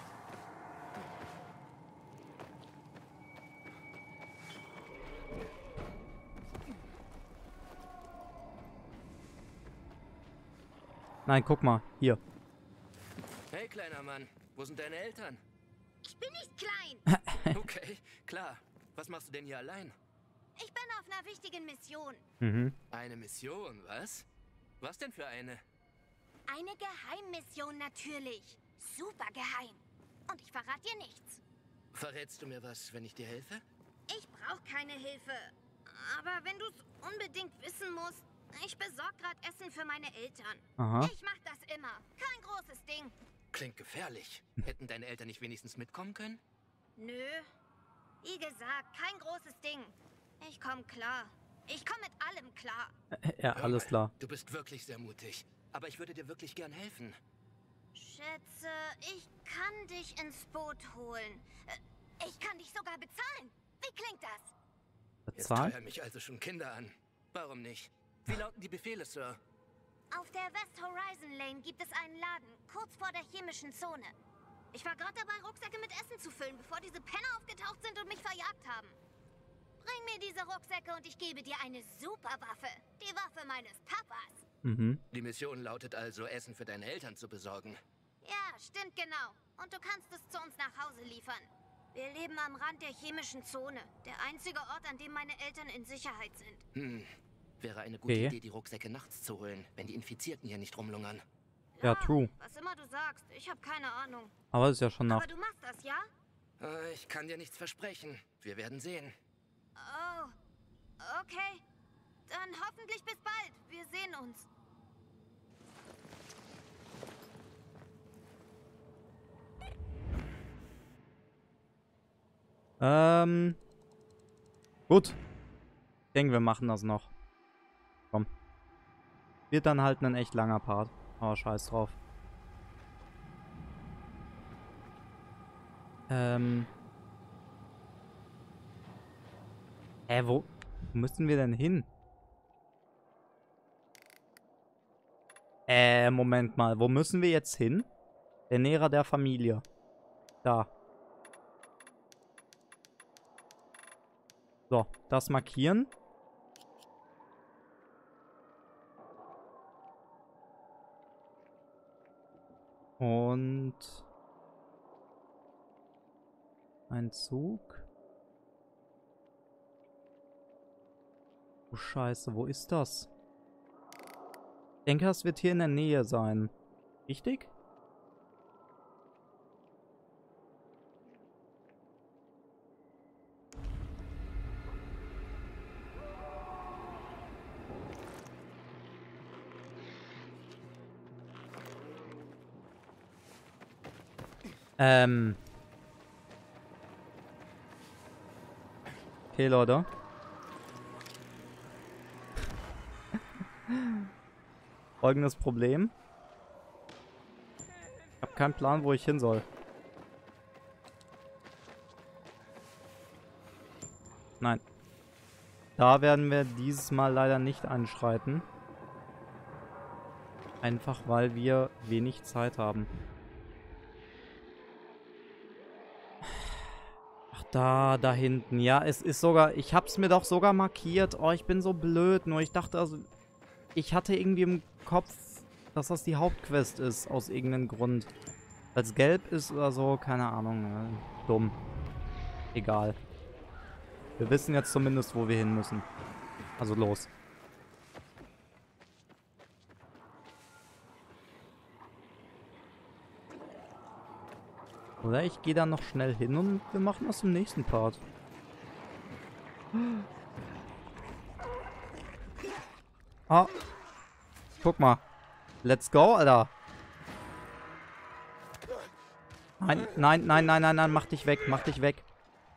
Nein, guck mal. Hier. Hey, kleiner Mann. Wo sind deine Eltern? Ich bin nicht klein. Okay, klar. Was machst du denn hier allein? Ich bin auf einer wichtigen Mission. Mhm. Eine Mission, was? Was denn für eine? Eine Geheimmission natürlich. Super geheim. Und ich verrate dir nichts. Verrätst du mir was, wenn ich dir helfe? Ich brauche keine Hilfe. Aber wenn du es unbedingt wissen musst, ich besorge gerade Essen für meine Eltern. Aha. Ich mach das immer. Kein großes Ding. Klingt gefährlich. Hätten deine Eltern nicht wenigstens mitkommen können? Nö. Wie gesagt, kein großes Ding. Ich komme klar. Ich komme mit allem klar. Ja, alles klar. Du bist wirklich sehr mutig. Aber ich würde dir wirklich gern helfen. Schätze, ich kann dich ins Boot holen. Äh, Ich kann dich sogar bezahlen. Wie klingt das? Jetzt Bezahlen? teuer mich also schon Kinder an. Warum nicht? Wie lauten die Befehle, Sir? Auf der West Horizon Lane gibt es einen Laden, kurz vor der chemischen Zone. Ich war gerade dabei, Rucksäcke mit Essen zu füllen, bevor diese Penner aufgetaucht sind und mich verjagt haben. Bring mir diese Rucksäcke und ich gebe dir eine Superwaffe. Die Waffe meines Papas. Mhm. Die Mission lautet also, Essen für deine Eltern zu besorgen. Ja, stimmt genau. Und du kannst es zu uns nach Hause liefern. Wir leben am Rand der chemischen Zone. Der einzige Ort, an dem meine Eltern in Sicherheit sind. Hm. Wäre eine gute Okay. Idee, die Rucksäcke nachts zu holen, wenn die Infizierten hier nicht rumlungern. Ja, true. Was immer du sagst. Ich habe keine Ahnung. Aber es ist ja schon Aber Nacht. du machst das, ja? Äh, ich kann dir nichts versprechen. Wir werden sehen. Oh. Okay. Dann hoffentlich bis bald. Wir sehen uns. Ähm. Gut. Ich denke, wir machen das noch. Komm. Wird dann halt ein echt langer Part. Aber scheiß drauf. Ähm. Hä, wo, wo müssen wir denn hin? Äh, Moment mal. Wo müssen wir jetzt hin? Der Näherer der Familie. Da. So, das markieren. Und ein Zug. Oh Scheiße, wo ist das? Ich denke, das wird hier in der Nähe sein. Richtig? Ähm. Okay, Leute. Folgendes Problem. Ich habe keinen Plan, wo ich hin soll. Nein. Da werden wir dieses Mal leider nicht einschreiten. Einfach weil wir wenig Zeit haben. Ach, da, da hinten. Ja, es ist sogar... Ich hab's mir doch sogar markiert. Oh, ich bin so blöd. Nur ich dachte also... Ich hatte irgendwie im Kopf, dass das die Hauptquest ist. Aus irgendeinem Grund. Weil es gelb ist oder so. Keine Ahnung. Äh, dumm. Egal. Wir wissen jetzt zumindest, wo wir hin müssen. Also los. Oder ich gehe da noch schnell hin und wir machen das im nächsten Part. Ah. Guck mal. Let's go, Alter. Nein, nein, nein, nein, nein, nein. Mach dich weg, mach dich weg.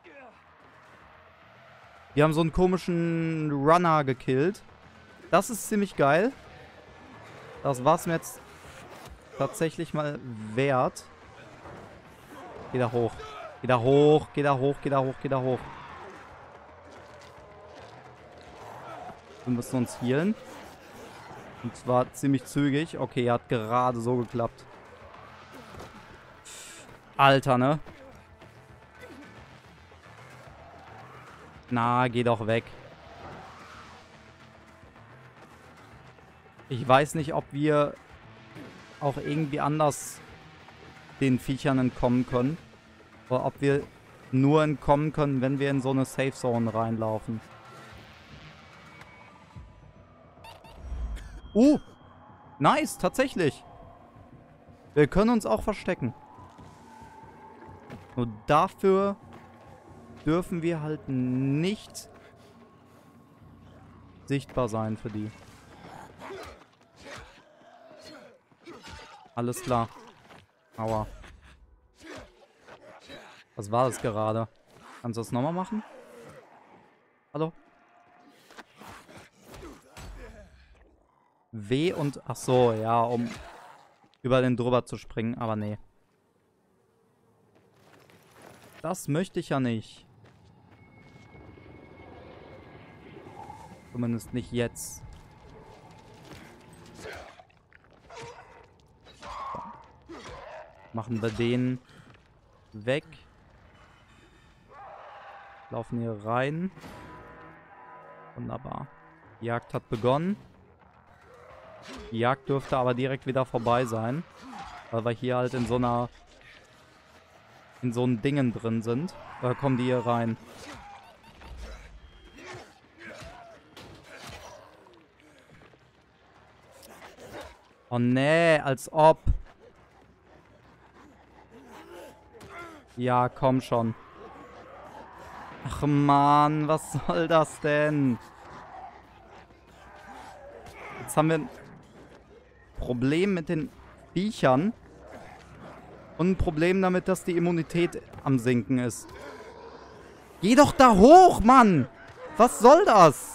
Wir haben so einen komischen Runner gekillt. Das ist ziemlich geil. Das war es mir jetzt tatsächlich mal wert. Geh da hoch. Geh da hoch, geh da hoch, geh da hoch, geh da hoch. Wir müssen uns healen. Und zwar ziemlich zügig. Okay, hat gerade so geklappt. Alter, ne? Na, geh doch weg. Ich weiß nicht, ob wir auch irgendwie anders den Viechern entkommen können. Oder ob wir nur entkommen können, wenn wir in so eine Safe Zone reinlaufen. Uh! Nice, tatsächlich. Wir können uns auch verstecken. Nur dafür dürfen wir halt nicht sichtbar sein für die. Alles klar. Aua. Was war das gerade? Kannst du das nochmal machen? Hallo? W und... Ach so, ja, um über den drüber zu springen, aber nee. Das möchte ich ja nicht. Zumindest nicht jetzt. So. Machen wir den weg. Laufen hier rein. Wunderbar. Die Jagd hat begonnen. Die Jagd dürfte aber direkt wieder vorbei sein. Weil wir hier halt in so einer... in so einem Dingen drin sind. Da kommen die hier rein. Oh nee, als ob. Ja, komm schon. Ach man, was soll das denn? Jetzt haben wir ein Problem mit den Viechern. Und ein Problem damit, dass die Immunität am Sinken ist. Geh doch da hoch, Mann! Was soll das?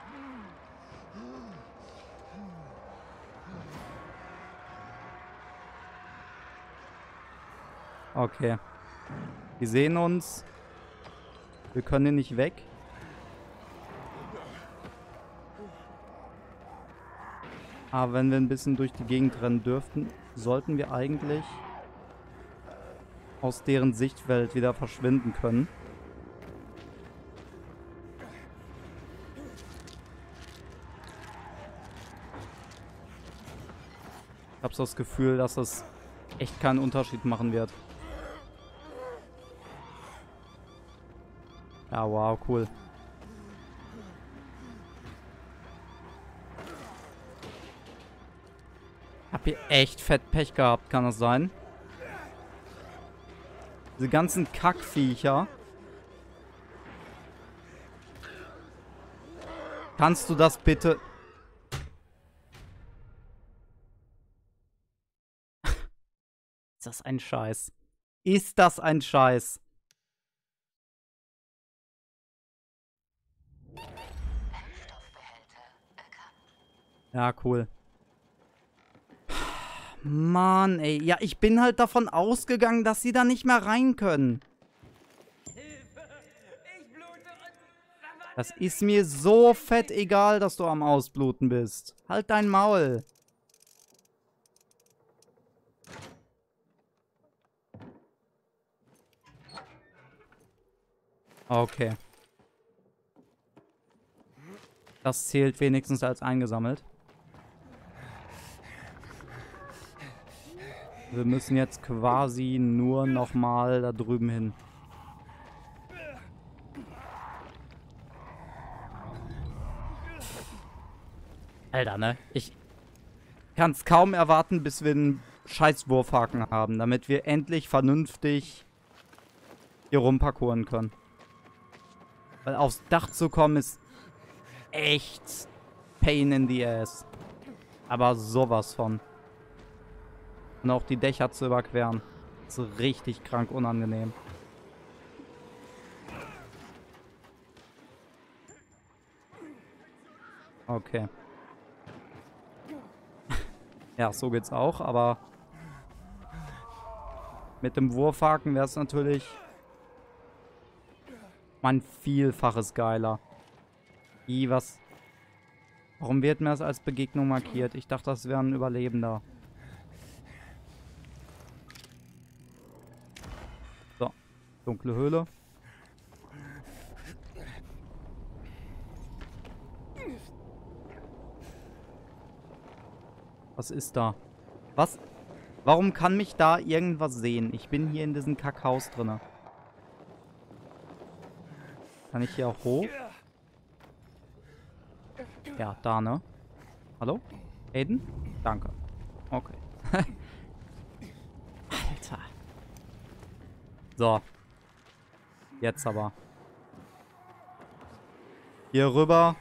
Okay. Wir sehen uns. Wir können ihn nicht weg. Aber wenn wir ein bisschen durch die Gegend rennen dürften, sollten wir eigentlich aus deren Sichtfeld wieder verschwinden können. Ich habe so das Gefühl, dass es echt keinen Unterschied machen wird. Ja, wow, cool. Hab hier echt fett Pech gehabt, kann das sein? Diese ganzen Kackviecher. Kannst du das bitte... Ist das ein Scheiß? Ist das ein Scheiß? Ja, cool. Mann, ey. Ja, ich bin halt davon ausgegangen, dass sie da nicht mehr rein können. Das ist mir so fett egal, dass du am Ausbluten bist. Halt dein Maul. Okay. Das zählt wenigstens als eingesammelt. Wir müssen jetzt quasi nur nochmal da drüben hin. Alter, ne? Ich kann es kaum erwarten, bis wir einen scheiß Wurfhaken haben, damit wir endlich vernünftig hier rumparkouren können. Weil aufs Dach zu kommen ist echt Pain in the ass. Aber sowas von. Und auch die Dächer zu überqueren. Ist richtig krank unangenehm. Okay. Ja, so geht's auch, aber mit dem Wurfhaken wäre es natürlich mein Vielfaches geiler. I, was? Warum wird mir das als Begegnung markiert? Ich dachte, das wäre ein Überlebender. So, dunkle Höhle. Was ist da? Was? Warum kann mich da irgendwas sehen? Ich bin hier in diesem Kackhaus drinne. Kann ich hier auch hoch? Ja, da, ne? Hallo? Aiden? Danke. Okay. Alter. So. Jetzt aber. Hier rüber.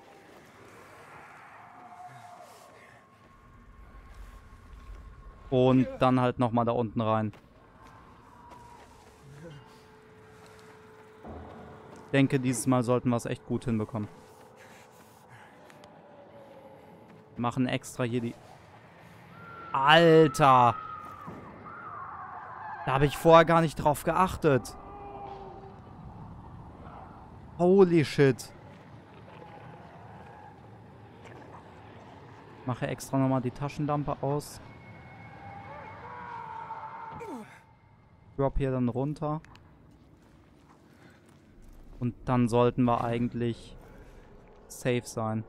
Und dann halt nochmal da unten rein. Ich denke, dieses Mal sollten wir es echt gut hinbekommen. Wir machen extra hier die... Alter! Da habe ich vorher gar nicht drauf geachtet. Holy shit. Mache extra nochmal die Taschenlampe aus. Drop hier dann runter. Und dann sollten wir eigentlich safe sein.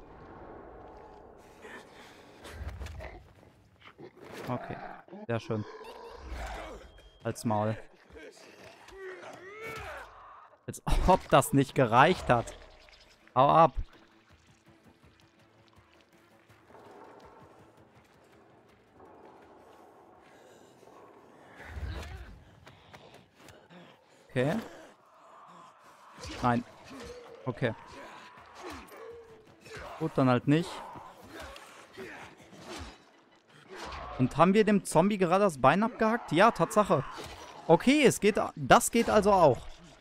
Okay, sehr schön. Als Maul. Als ob das nicht gereicht hat. Hau ab. Okay. Nein. Okay. Gut, dann halt nicht. Und haben wir dem Zombie gerade das Bein abgehackt? Ja, Tatsache. Okay, es geht. Das geht also auch.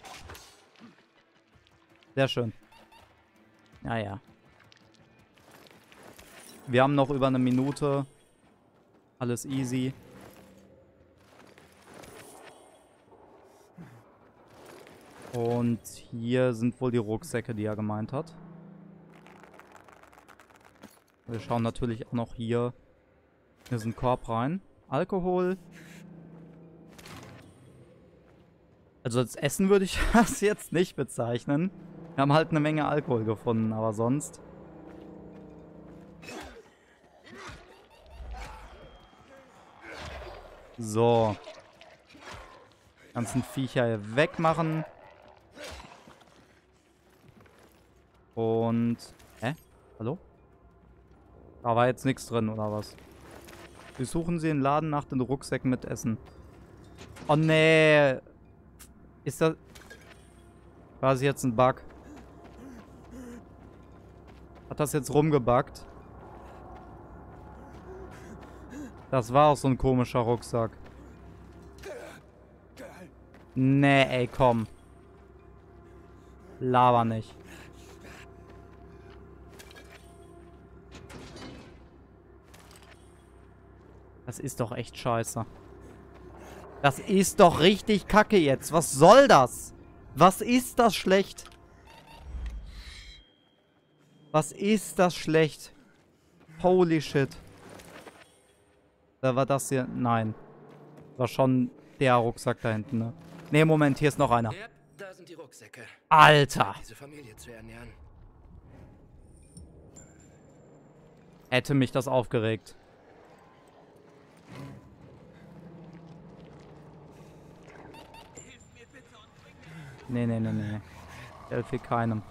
Sehr schön. Naja. Wir haben noch über eine Minute. Alles easy. Und hier sind wohl die Rucksäcke, die er gemeint hat. Wir schauen natürlich auch noch hier in diesen Korb rein. Alkohol. Also als Essen würde ich das jetzt nicht bezeichnen. Wir haben halt eine Menge Alkohol gefunden, aber sonst... So. Ganzen Viecher hier wegmachen. Und... Hä? Hallo? Da war jetzt nichts drin, oder was? Wir suchen sie im Laden nach den Rucksäcken mit Essen. Oh, nee. Ist das... War es jetzt ein Bug? Hat das jetzt rumgebuggt? Das war auch so ein komischer Rucksack. Nee, ey, komm. Laber nicht. Das ist doch echt scheiße. Das ist doch richtig kacke jetzt. Was soll das? Was ist das schlecht? Was ist das schlecht? Holy shit. Da war das hier. Nein. War schon der Rucksack da hinten, ne? Ne, Moment, hier ist noch einer. Ja, da sind die Rucksäcke. Alter! Diese Familie zu ernähren. Hätte mich das aufgeregt. Nee, nee, nee, nee. Ich helfe keinem.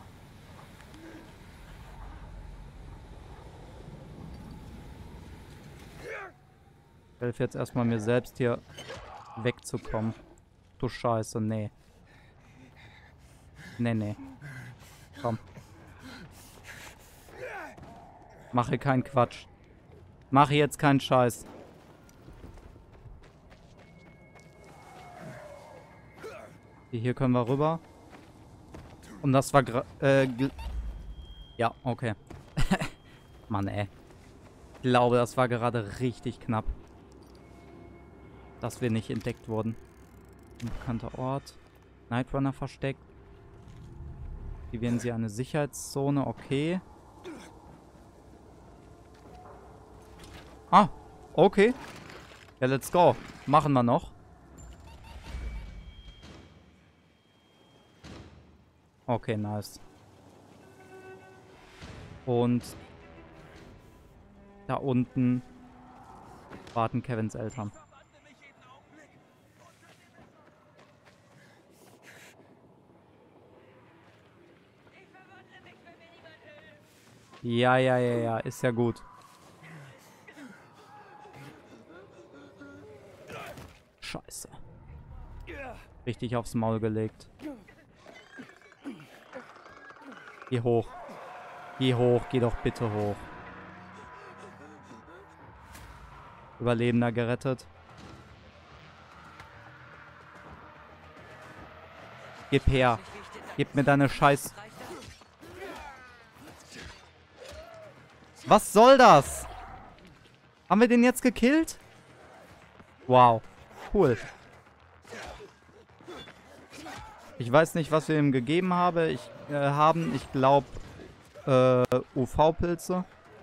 Ich helfe jetzt erstmal mir selbst hier wegzukommen. Du Scheiße, nee. Nee, nee. Komm. Mache keinen Quatsch. Mache jetzt keinen Scheiß. Hier können wir rüber. Und das war gra äh, ja, okay. Mann, ey. Ich glaube, das war gerade richtig knapp. Dass wir nicht entdeckt wurden. Unbekannter Ort. Nightrunner versteckt. Aktivieren Sie eine Sicherheitszone. Okay. Ah, okay. Ja, let's go. Machen wir noch. Okay, nice. Und da unten warten Kevins Eltern. Ja, ja, ja, ja, ist ja gut. Scheiße. Richtig aufs Maul gelegt. Geh hoch. Geh hoch, geh doch bitte hoch. Überlebender gerettet. Gib her. Gib mir deine Scheiß... Was soll das? Haben wir den jetzt gekillt? Wow. Cool. Ich weiß nicht, was wir ihm gegeben habe. Ich, äh, haben. Ich glaube, äh, U V-Pilze.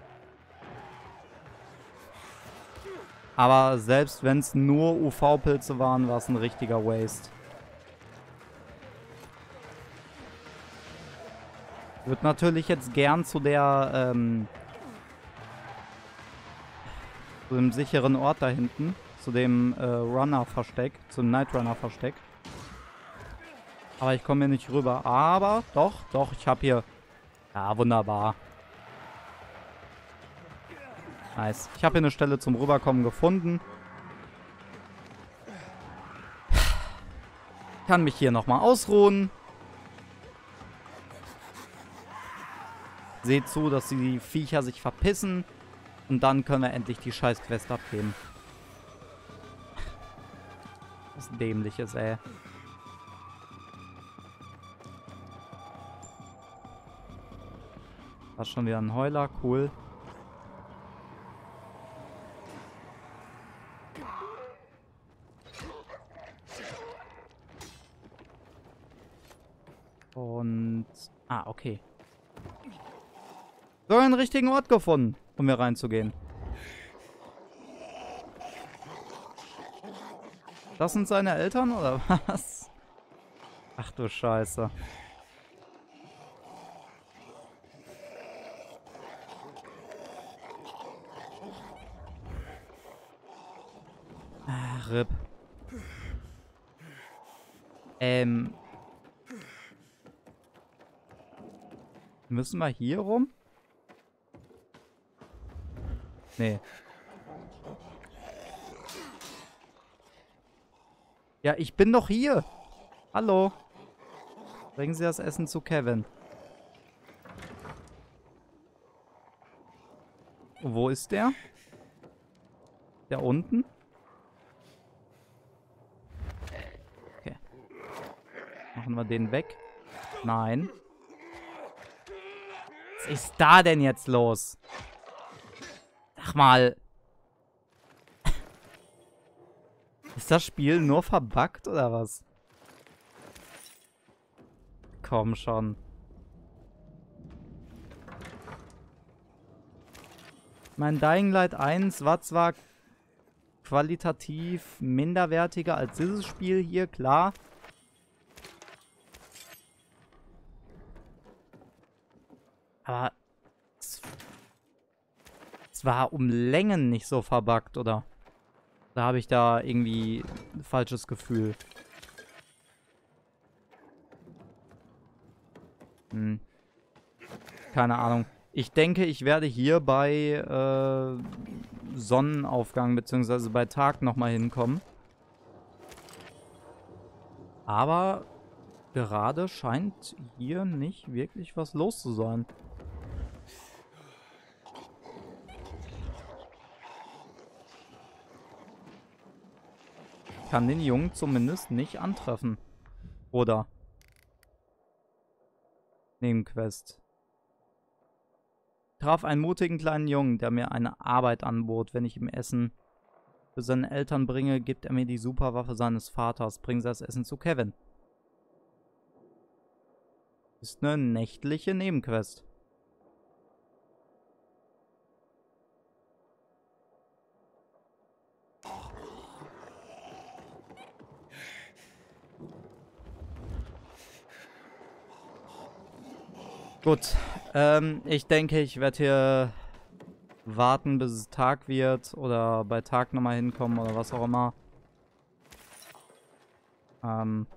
Aber selbst wenn es nur U V-Pilze waren, war es ein richtiger Waste. Ich würde natürlich jetzt gern zu der, ähm, zu dem sicheren Ort da hinten. Zu dem äh, Runner-Versteck. Zum Nightrunner-Versteck. Aber ich komme hier nicht rüber. Aber, doch, doch, ich habe hier... Ja, wunderbar. Nice. Ich habe hier eine Stelle zum Rüberkommen gefunden. Kann mich hier nochmal ausruhen. Seht zu, dass die Viecher sich verpissen. Und dann können wir endlich die Scheiß-Quest abgeben. Was Dämliches, ey. Das ist schon wieder ein Heuler, cool. Und... Ah, okay. So einen richtigen Ort gefunden, um hier reinzugehen. Das sind seine Eltern, oder was? Ach du Scheiße. Ah, R I P. Ähm... Müssen wir hier rum? Nee. Ja, ich bin doch hier. Hallo. Bringen Sie das Essen zu Kevin. Wo ist der? Der unten? Okay. Machen wir den weg. Nein. Was ist da denn jetzt los? Sag mal. Ist das Spiel nur verbuggt oder was? Komm schon. Mein Dying Light eins war zwar qualitativ minderwertiger als dieses Spiel hier, klar. Aber es, es war um Längen nicht so verbuggt, oder? Da habe ich da irgendwie ein falsches Gefühl. Hm. Keine Ahnung. Ich denke, ich werde hier bei äh, Sonnenaufgang bzw. bei Tag nochmal hinkommen. Aber gerade scheint hier nicht wirklich was los zu sein. Ich kann den Jungen zumindest nicht antreffen. Oder? Nebenquest. Ich traf einen mutigen kleinen Jungen, der mir eine Arbeit anbot. Wenn ich ihm Essen für seine Eltern bringe, gibt er mir die Superwaffe seines Vaters. Bringen Sie das Essen zu Kevin. Ist eine nächtliche Nebenquest. Gut, ähm, ich denke, ich werde hier warten, bis es Tag wird oder bei Tag nochmal hinkommen oder was auch immer. Ähm,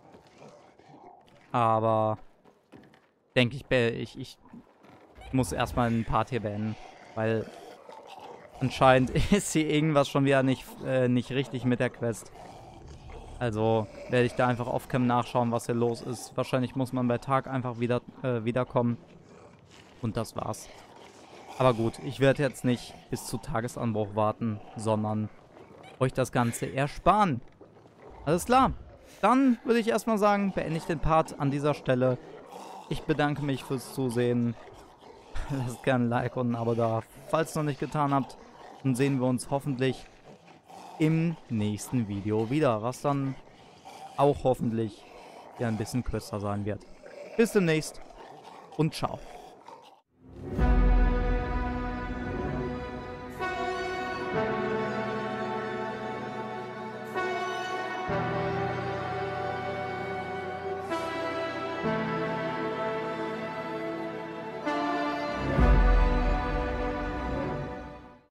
aber denke ich, ich, ich muss erstmal einen Part hier beenden, weil anscheinend ist hier irgendwas schon wieder nicht, äh, nicht richtig mit der Quest. Also werde ich da einfach off-cam nachschauen, was hier los ist. Wahrscheinlich muss man bei Tag einfach wieder äh, wiederkommen. Und das war's. Aber gut, ich werde jetzt nicht bis zu Tagesanbruch warten, sondern euch das Ganze ersparen. Alles klar. Dann würde ich erstmal sagen, beende ich den Part an dieser Stelle. Ich bedanke mich fürs Zusehen. Lasst gerne ein Like und ein Abo da, falls ihr noch nicht getan habt. Dann sehen wir uns hoffentlich im nächsten Video wieder, was dann auch hoffentlich ja ein bisschen kürzer sein wird. Bis demnächst und ciao.